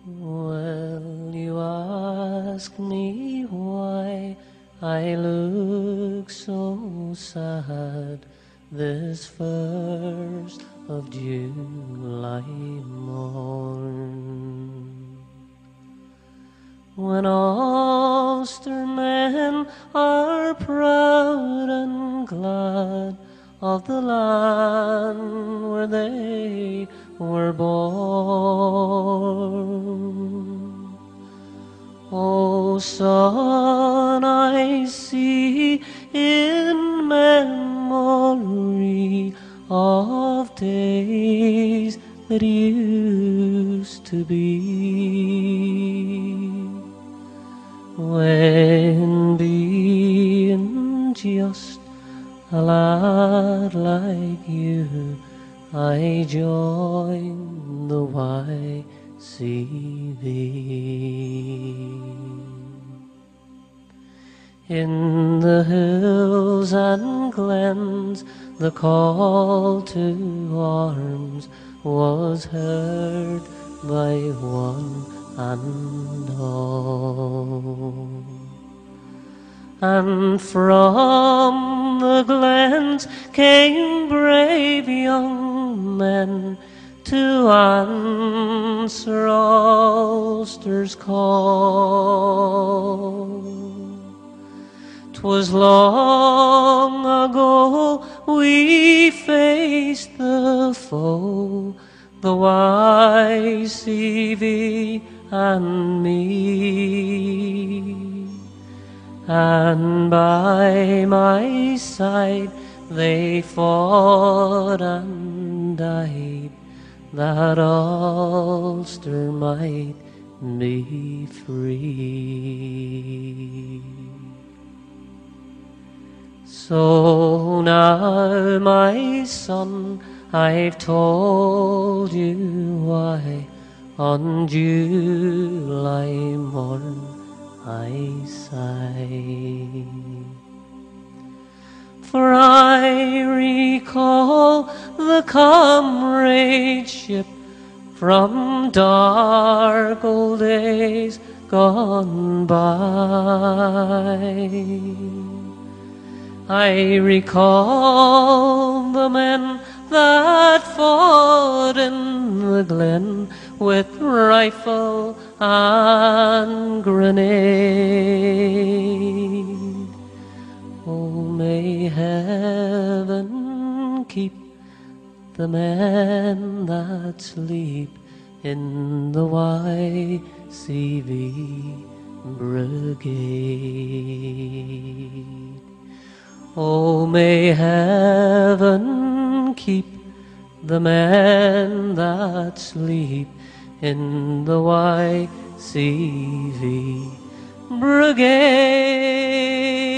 Well, you ask me why I look so sad this first of July morn, when Ulstermen are proud and glad of the land where they were born. O son, I see in memory of days that used to be, when being just a lad like you, I joined the YCV. In the hills and glens the call to arms was heard by one and all, and from the glens came brave young men to answer Ulster's call. 'Twas long ago we faced the foe, the YCV and me, and by my side they fought and died, that Ulster might be free. So now, my son, I've told you why on July morn I sigh. For I recall the comradeship from dark old days gone by. I recall the men that fought in the glen with rifle and grenade. Oh, may heaven keep the men that sleep in the YCV Brigade. Oh, may heaven keep the men that sleep in the YCV Brigade.